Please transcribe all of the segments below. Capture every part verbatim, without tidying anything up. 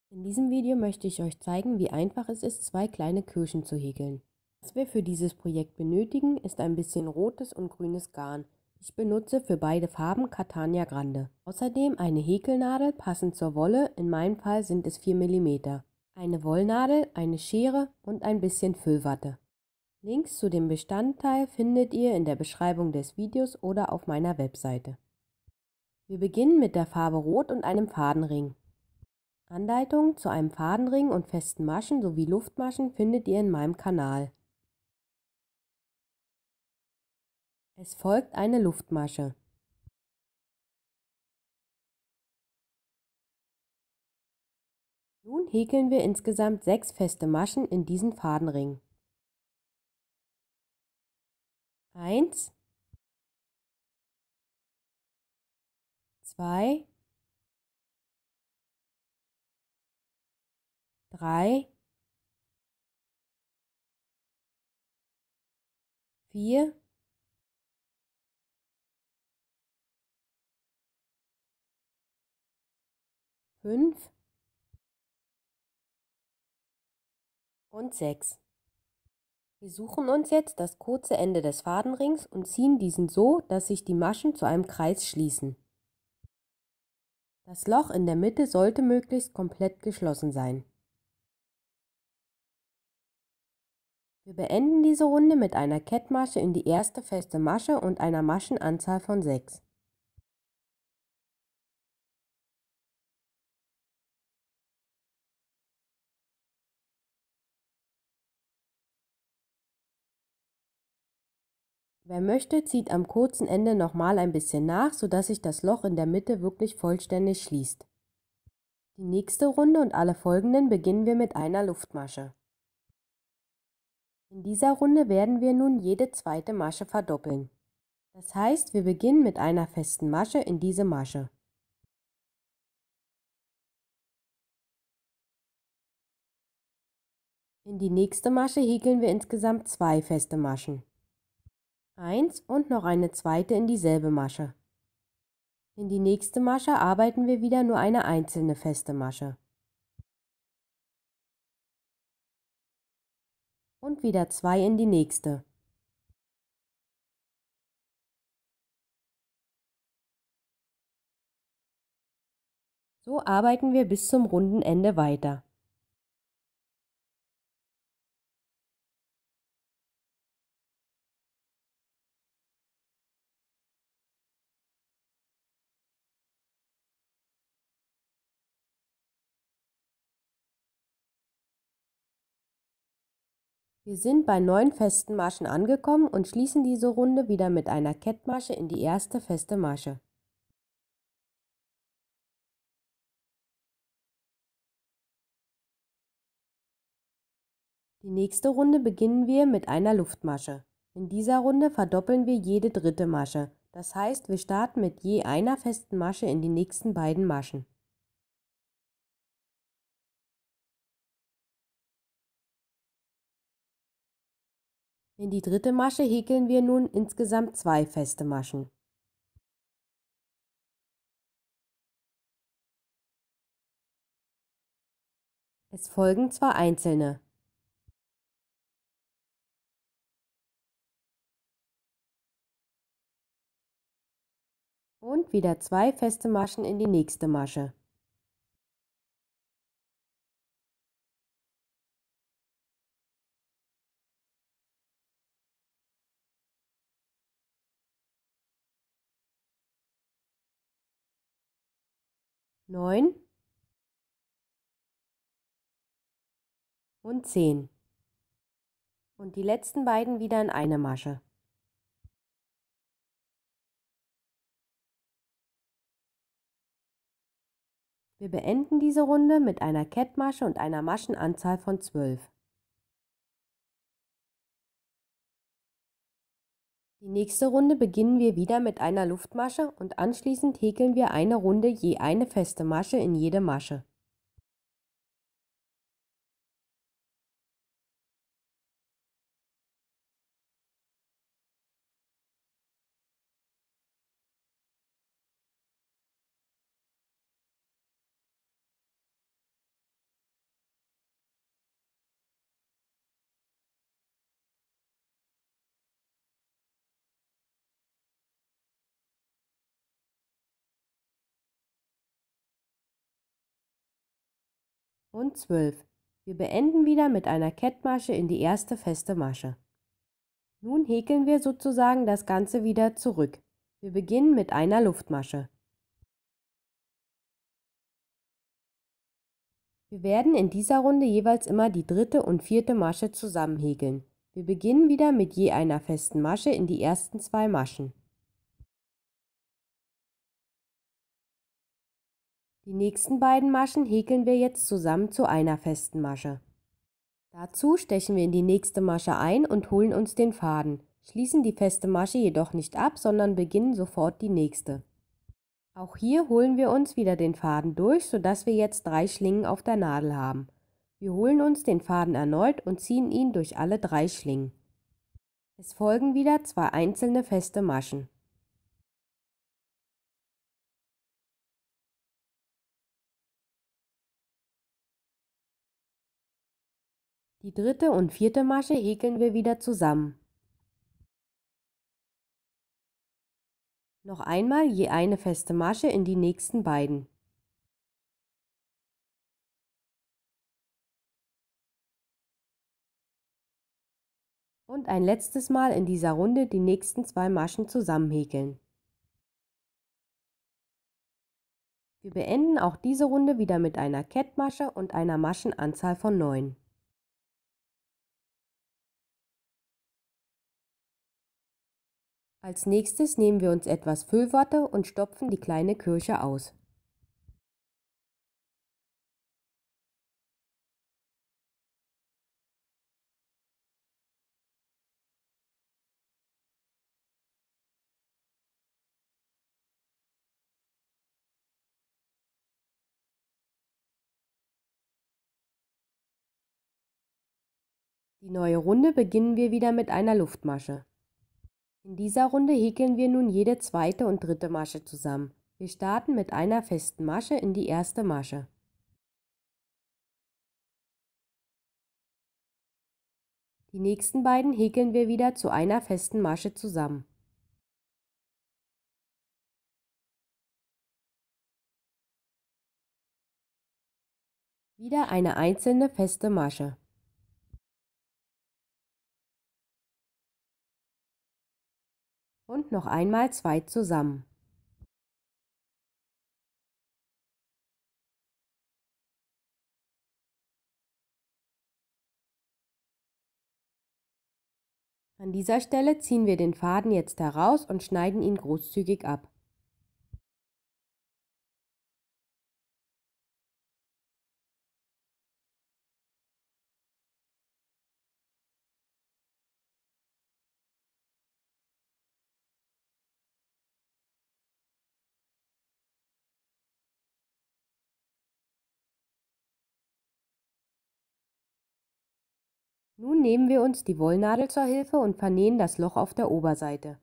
In diesem Video möchte ich euch zeigen, wie einfach es ist, zwei kleine Kirschen zu häkeln. Was wir für dieses Projekt benötigen, ist ein bisschen rotes und grünes Garn. Ich benutze für beide Farben Catania Grande. Außerdem eine Häkelnadel passend zur Wolle, in meinem Fall sind es vier Millimeter. Eine Wollnadel, eine Schere und ein bisschen Füllwatte. Links zu dem Bestandteil findet ihr in der Beschreibung des Videos oder auf meiner Webseite. Wir beginnen mit der Farbe Rot und einem Fadenring. Anleitungen zu einem Fadenring und festen Maschen sowie Luftmaschen findet ihr in meinem Kanal. Es folgt eine Luftmasche. Nun häkeln wir insgesamt sechs feste Maschen in diesen Fadenring. Eins, zwei, drei, vier, fünf und sechs. Wir suchen uns jetzt das kurze Ende des Fadenrings und ziehen diesen so, dass sich die Maschen zu einem Kreis schließen. Das Loch in der Mitte sollte möglichst komplett geschlossen sein. Wir beenden diese Runde mit einer Kettmasche in die erste feste Masche und einer Maschenanzahl von sechs. Wer möchte, zieht am kurzen Ende nochmal ein bisschen nach, sodass sich das Loch in der Mitte wirklich vollständig schließt. Die nächste Runde und alle folgenden beginnen wir mit einer Luftmasche. In dieser Runde werden wir nun jede zweite Masche verdoppeln. Das heißt, wir beginnen mit einer festen Masche in diese Masche. In die nächste Masche häkeln wir insgesamt zwei feste Maschen. Eins und noch eine zweite in dieselbe Masche. In die nächste Masche arbeiten wir wieder nur eine einzelne feste Masche. Und wieder zwei in die nächste. So arbeiten wir bis zum Rundenende weiter. Wir sind bei neun festen Maschen angekommen und schließen diese Runde wieder mit einer Kettmasche in die erste feste Masche. Die nächste Runde beginnen wir mit einer Luftmasche. In dieser Runde verdoppeln wir jede dritte Masche. Das heißt, wir starten mit je einer festen Masche in die nächsten beiden Maschen. In die dritte Masche häkeln wir nun insgesamt zwei feste Maschen. Es folgen zwei einzelne. Und wieder zwei feste Maschen in die nächste Masche. neun und zehn. Und die letzten beiden wieder in eine Masche. Wir beenden diese Runde mit einer Kettmasche und einer Maschenanzahl von zwölf. Die nächste Runde beginnen wir wieder mit einer Luftmasche und anschließend häkeln wir eine Runde je eine feste Masche in jede Masche. und zwölf. Wir beenden wieder mit einer Kettmasche in die erste feste Masche. Nun häkeln wir sozusagen das Ganze wieder zurück. Wir beginnen mit einer Luftmasche. Wir werden in dieser Runde jeweils immer die dritte und vierte Masche zusammenhäkeln. Wir beginnen wieder mit je einer festen Masche in die ersten zwei Maschen. Die nächsten beiden Maschen häkeln wir jetzt zusammen zu einer festen Masche. Dazu stechen wir in die nächste Masche ein und holen uns den Faden, schließen die feste Masche jedoch nicht ab, sondern beginnen sofort die nächste. Auch hier holen wir uns wieder den Faden durch, sodass wir jetzt drei Schlingen auf der Nadel haben. Wir holen uns den Faden erneut und ziehen ihn durch alle drei Schlingen. Es folgen wieder zwei einzelne feste Maschen. Die dritte und vierte Masche häkeln wir wieder zusammen. Noch einmal je eine feste Masche in die nächsten beiden. Und ein letztes Mal in dieser Runde die nächsten zwei Maschen zusammenhäkeln. Wir beenden auch diese Runde wieder mit einer Kettmasche und einer Maschenanzahl von neun. Als nächstes nehmen wir uns etwas Füllwatte und stopfen die kleine Kirsche aus. Die neue Runde beginnen wir wieder mit einer Luftmasche. In dieser Runde häkeln wir nun jede zweite und dritte Masche zusammen. Wir starten mit einer festen Masche in die erste Masche. Die nächsten beiden häkeln wir wieder zu einer festen Masche zusammen. Wieder eine einzelne feste Masche. Und noch einmal zwei zusammen. An dieser Stelle ziehen wir den Faden jetzt heraus und schneiden ihn großzügig ab. Nun nehmen wir uns die Wollnadel zur Hilfe und vernähen das Loch auf der Oberseite.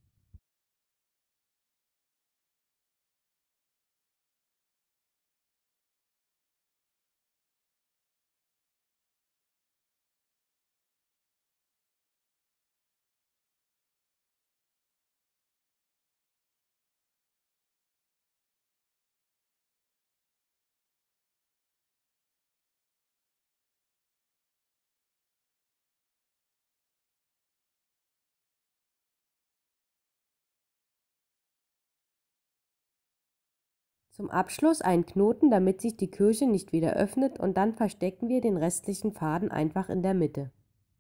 Zum Abschluss einen Knoten, damit sich die Kirsche nicht wieder öffnet, und dann verstecken wir den restlichen Faden einfach in der Mitte.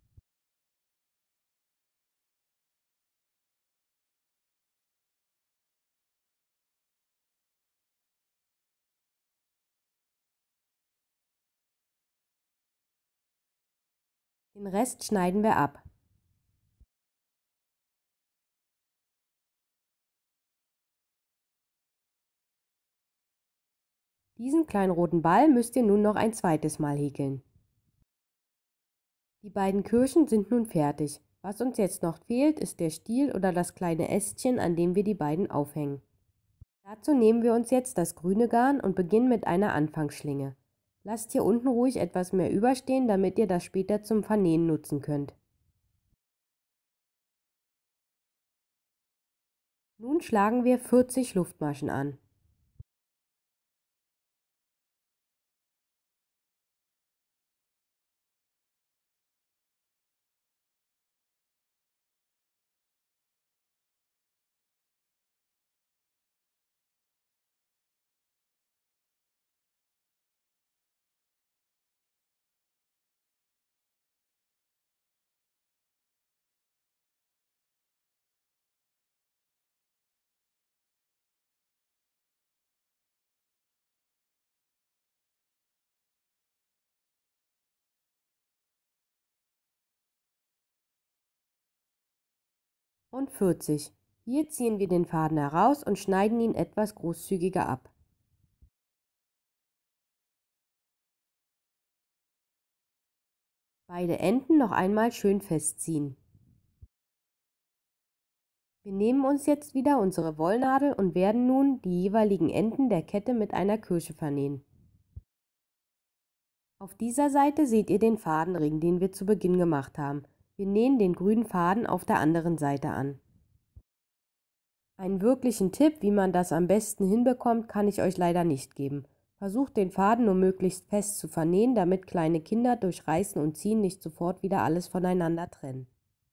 Den Rest schneiden wir ab. Diesen kleinen roten Ball müsst ihr nun noch ein zweites Mal häkeln. Die beiden Kirschen sind nun fertig. Was uns jetzt noch fehlt, ist der Stiel oder das kleine Ästchen, an dem wir die beiden aufhängen. Dazu nehmen wir uns jetzt das grüne Garn und beginnen mit einer Anfangsschlinge. Lasst hier unten ruhig etwas mehr überstehen, damit ihr das später zum Vernähen nutzen könnt. Nun schlagen wir vierzig Luftmaschen an. und vierzig. Hier ziehen wir den Faden heraus und schneiden ihn etwas großzügiger ab. Beide Enden noch einmal schön festziehen. Wir nehmen uns jetzt wieder unsere Wollnadel und werden nun die jeweiligen Enden der Kette mit einer Kirsche vernähen. Auf dieser Seite seht ihr den Fadenring, den wir zu Beginn gemacht haben. Wir nähen den grünen Faden auf der anderen Seite an. Einen wirklichen Tipp, wie man das am besten hinbekommt, kann ich euch leider nicht geben. Versucht den Faden nur möglichst fest zu vernähen, damit kleine Kinder durch Reißen und Ziehen nicht sofort wieder alles voneinander trennen.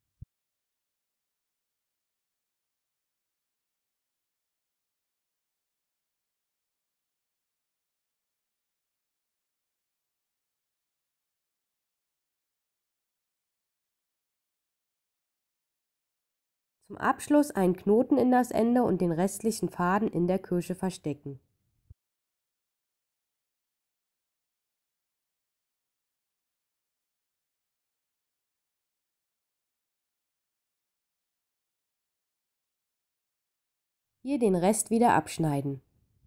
Zum Abschluss einen Knoten in das Ende und den restlichen Faden in der Kirsche verstecken. Hier den Rest wieder abschneiden.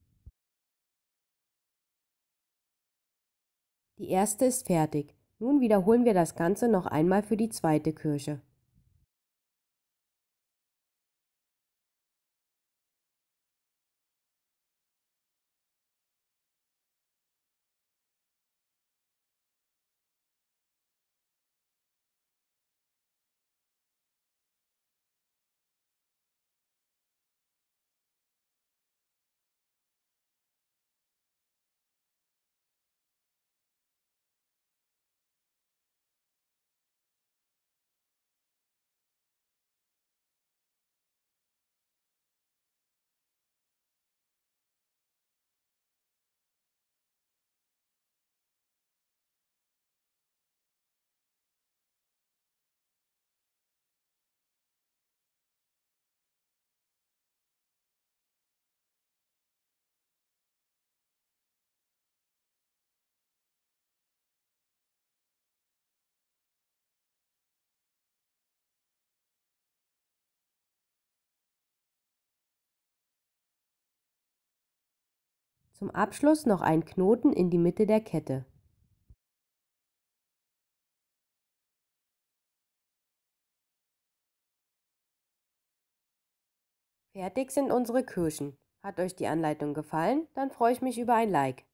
Die erste ist fertig. Nun wiederholen wir das Ganze noch einmal für die zweite Kirsche. Zum Abschluss noch einen Knoten in die Mitte der Kette. Fertig sind unsere Kirschen. Hat euch die Anleitung gefallen? Dann freue ich mich über ein Like.